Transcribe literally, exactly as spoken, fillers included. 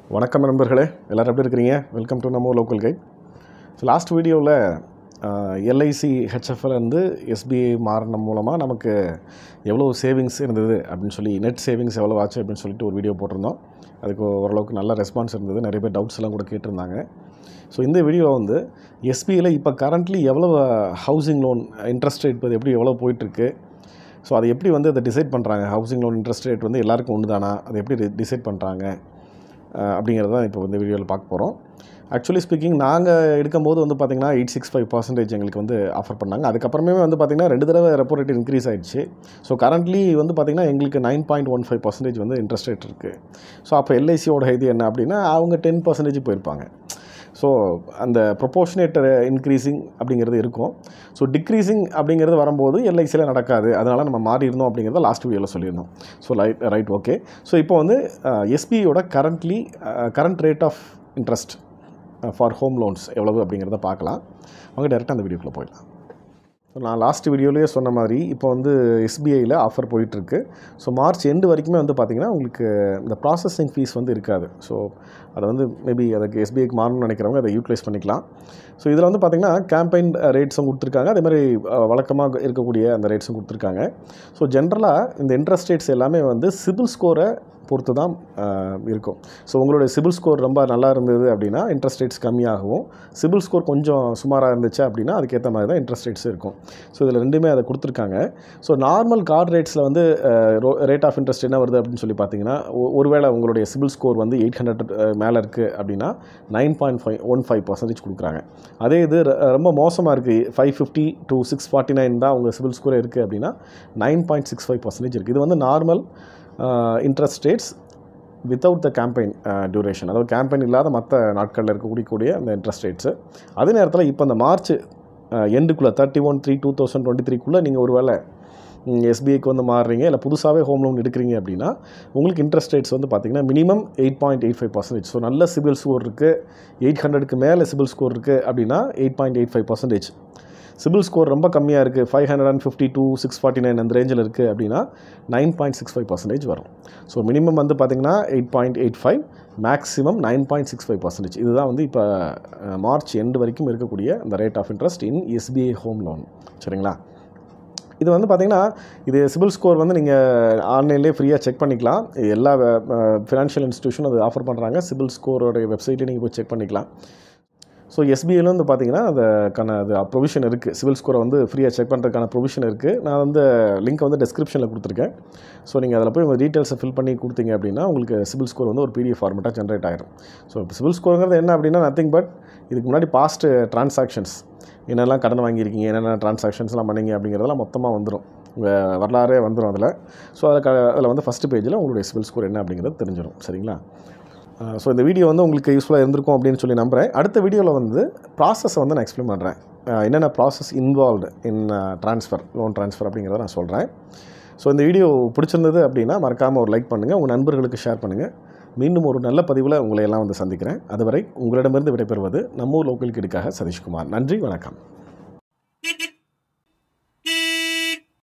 வணக்கம் நண்பர்களே, எல்லாரும் எப்படி இருக்கிறீங்க? வெல்கம் டு நம்ம லோக்கல் கைட். ஸோ லாஸ்ட் வீடியோவில் எல்ஐசி ஹெச்எஃப்லேருந்து எஸ்பிஐ மாறின மூலமாக நமக்கு எவ்வளோ சேவிங்ஸ் இருந்தது அப்படின்னு சொல்லி, நெட் சேவிங்ஸ் எவ்வளோ ஆச்சு அப்படின்னு சொல்லிட்டு ஒரு வீடியோ போட்டிருந்தோம். அதுக்கு ஓரளவுக்கு நல்ல ரெஸ்பான்ஸ் இருந்தது. நிறைய பேர் டவுட்ஸ் எல்லாம் கூட கேட்டிருந்தாங்க. ஸோ இந்த வீடியோவில் வந்து எஸ்பிஐயில் இப்போ கரண்ட்லி எவ்வளோ ஹவுசிங் லோன் இன்ட்ரெஸ்ட் ரேட் இப்போ எப்படி எவ்வளோ போயிட்டுருக்கு, ஸோ அதை எப்படி வந்து அதை டிசைட் பண்ணுறாங்க, ஹவுசிங் லோன் இன்ட்ரெஸ்ட் ரேட் வந்து எல்லாருக்கும் ஒன்று தானா, அதை எப்படி டிசைட் பண்ணுறாங்க அப்படிங்கிறது தான் இப்போ வந்து வீடியோவில் பார்க்க போகிறோம். ஆக்சுவலி ஸ்பீக்கிங் நாங்கள் எடுக்கும்போது வந்து பார்த்திங்கன்னா எயிட் சிக்ஸ் ஃபைவ் பர்சன்டேஜ் எங்களுக்கு வந்து ஆஃபர் பண்ணாங்க. அதுக்கப்புறமே வந்து பார்த்திங்கன்னா ரெண்டு தடவை ரெப்போ ரேட் இன்க்ரீஸ் ஆகிடுச்சு. ஸோ கரண்ட்லி வந்து பார்த்திங்கன்னா எங்களுக்கு nine point one five percentage வந்து இன்ட்ரெஸ்ட் ரேட் இருக்குது. ஸோ அப்போ எல்ஐசியோட இது என்ன அப்படின்னா அவங்க டென் பர்சன்டேஜ் போயிருப்பாங்க. ஸோ அந்த ப்ரொபோர்ஷனேட் இன்க்ரீஸிங் அப்படிங்கிறது இருக்கும். ஸோ டிக்ரீஸிங் அப்படிங்கிறது வரும்போது எல்ஐசியில் நடக்காது. அதனால் நம்ம மாறி இருந்தோம் அப்படிங்கிறத லாஸ்ட் வீடியோவில் சொல்லியிருந்தோம். So right right okay. So இப்போ வந்து எஸ்பிஐயோட currently current rate of interest for home loans எவ்வளவு அப்படிங்கிறத பார்க்கலாம். அவங்க டேரெக்டாக அந்த வீடியோக்குள்ளே போயிடலாம். ஸோ நான் லாஸ்ட் வீடியோலேயே சொன்ன மாதிரி இப்போ வந்து எஸ்பிஐயில் ஆஃபர் போயிட்டுருக்கு. ஸோ மார்ச் எண்டு வரைக்குமே வந்து பார்த்திங்கன்னா உங்களுக்கு இந்த ப்ராசஸிங் ஃபீஸ் வந்து இருக்காது. ஸோ அதை வந்து மேபி அதுக்கு எஸ்பிஐக்கு மாறணும்னு நினைக்கிறவங்க அதை யூட்டிலைஸ் பண்ணிக்கலாம். ஸோ இதில் வந்து பார்த்திங்கன்னா கேம்பெயின் ரேட்ஸும் கொடுத்துருக்காங்க, அதே மாதிரி வழக்கமாக இருக்கக்கூடிய அந்த ரேட்ஸும் கொடுத்துருக்காங்க. ஸோ ஜென்ரலாக இந்த இன்ட்ரெஸ்ட் ரேட்ஸ் எல்லாமே வந்து சிபில் ஸ்கோரை பொறுத்து தான் இருக்கும். ஸோ உங்களுடைய சிபில் ஸ்கோர் ரொம்ப நல்லா இருந்தது அப்படின்னா இன்ட்ரெஸ்ட் ரேட்ஸ் கம்மியாகவும், சிபில் ஸ்கோர் கொஞ்சம் சுமாராக இருந்துச்சு அப்படின்னா அதுக்கேற்ற மாதிரி தான் இன்ட்ரெஸ்ட் ரேட்ஸ் இருக்கும். ஸோ இதில் ரெண்டுமே அதை கொடுத்துருக்காங்க. ஸோ நார்மல் கார்டு ரேட்ஸில் வந்து ரேட் ஆஃப் இன்ட்ரெஸ்ட் என்ன வருது அப்படின்னு சொல்லி பார்த்தீங்கன்னா, ஒருவேளை உங்களுடைய சிபில் ஸ்கோர் வந்து எயிட் ஹண்ட்ரட் மேலே இருக்குது அப்படின்னா nine point five one five percentage கொடுக்குறாங்க. அதே இது ரொம்ப மோசமாக இருக்குது, five fifty to six forty nine தான் உங்கள் சிபில் ஸ்கோர் இருக்குது அப்படின்னா nine point six five percentage இருக்குது. இது வந்து normal interest rates without the campaign duration, அதாவது கேம்பெயின் இல்லாத மற்ற நாட்களில் இருக்கக்கூடிய அந்த இன்ட்ரெஸ்ட் ரேட்ஸு. அதே நேரத்தில் இப்போ இந்த மார்ச் எண்டுக்குள்ளே thirty one three two thousand twenty த்ரீக்குள்ளே நீங்கள் ஒரு வேளை எஸ்பிஐக்கு வந்து மாறுறீங்க இல்லை புதுசாகவே ஹோம் லோன் எடுக்கிறீங்க அப்படின்னா உங்களுக்கு இன்ட்ரெஸ்ட் ரேட்ஸ் வந்து பார்த்திங்கன்னா minimum eight point eight five percentage. So நல்ல சிபில் ஸ்கோர் இருக்குது, எயிட் ஹண்ட்ரடுக்கு மேலே சிபில் ஸ்கோர் இருக்குது அப்படின்னா eight point eight five percentage. CIBIL score ரொம்ப கம்மியாக இருக்குது, five hundred and fifty to six forty nine அந்த ரேஞ்சில் இருக்குது அப்படின்னா nine point six five percentage வரும். ஸோ மினிமம் வந்து பார்த்திங்கன்னா eight point eight five, maximum nine point six five percentage. இதுதான் வந்து இப்போ மார்ச் எண்டு வரைக்கும் இருக்கக்கூடிய அந்த rate of interest in SBI home loan. சரிங்களா? இது வந்து பார்த்திங்கன்னா இது சிபில் ஸ்கோர் வந்து நீங்கள் ஆன்லைன்லேயே ஃப்ரீயாக செக் பண்ணிக்கலாம். எல்லா ஃபினான்ஷியல் இன்ஸ்டியூஷனும் அது ஆஃபர் பண்ணுறாங்க. சிபில் ஸ்கோரோடைய வெப்சைட்டை நீங்கள் போய் செக் பண்ணிக்கலாம். ஸோ எஸ்பிஐயில் வந்து பார்த்திங்கன்னா அதுக்கான அது ப்ரொவிஷன் இருக்குது, சிபில் ஸ்கோரை வந்து ஃப்ரீயாக செக் பண்ணுறதுக்கான ப்ரொவிஷன் இருக்குது. நான் வந்து லிங்க் வந்து டிஸ்கிரிப்ஷனில் கொடுத்துருக்கேன். ஸோ நீங்கள் அதில் போய் உங்கள் டீட்டெயில்ஸை ஃபில் பண்ணி கொடுத்தீங்க அப்படின்னா உங்களுக்கு சிபில் ஸ்கோர் வந்து ஒரு பிடிஎஃப் ஃபார்மெட்டாக ஜென்ரேட் ஆகிடும். ஸோ இப்போ சிபில் ஸ்கோருங்கிறது என்ன அப்படின்னா நத்திங் பட் இதுக்கு முன்னாடி பாஸ்ட் ட்ரான்சாக்ஷன்ஸ் என்னெல்லாம் கடன் வாங்கியிருக்கீங்க, என்னென்ன ட்ரான்சாக்ஷன்ஸ்லாம் பண்ணிங்க அப்படிங்கிறதெல்லாம் மொத்தமாக வந்துடும், உங்கள் வரலாறே வந்துடும் அதில். ஸோ அதில் அதில் வந்து ஃபஸ்ட்டு பேஜில் உங்களுடைய சிபில் ஸ்கோர் என்ன அப்படிங்கிறது தெரிஞ்சிடும். சரிங்களா? ஸோ இந்த வீடியோ வந்து உங்களுக்கு யூஸ்ஃபுல்லாக இருந்திருக்கும் அப்படின்னு சொல்லி நம்புகிறேன். அடுத்த வீடியோவில் வந்து ப்ராசஸை வந்து நான் எக்ஸ்பிளைன் பண்ணுறேன். என்னென்ன process involved in transfer, loan transfer அப்படிங்கிறத நான் சொல்கிறேன். ஸோ இந்த வீடியோ பிடிச்சிருந்தது அப்படின்னா மறக்காமல் ஒரு லைக் பண்ணுங்கள், உங்கள் நண்பர்களுக்கு ஷேர் பண்ணுங்கள். மீண்டும் ஒரு நல்ல பதிவில் உங்களை எல்லாம் வந்து சந்திக்கிறேன். அதுவரை உங்களிடமிருந்து விடைபெறுவது நம்ம லோக்கல் கைடுக்காக சதீஷ்குமார். நன்றி, வணக்கம்.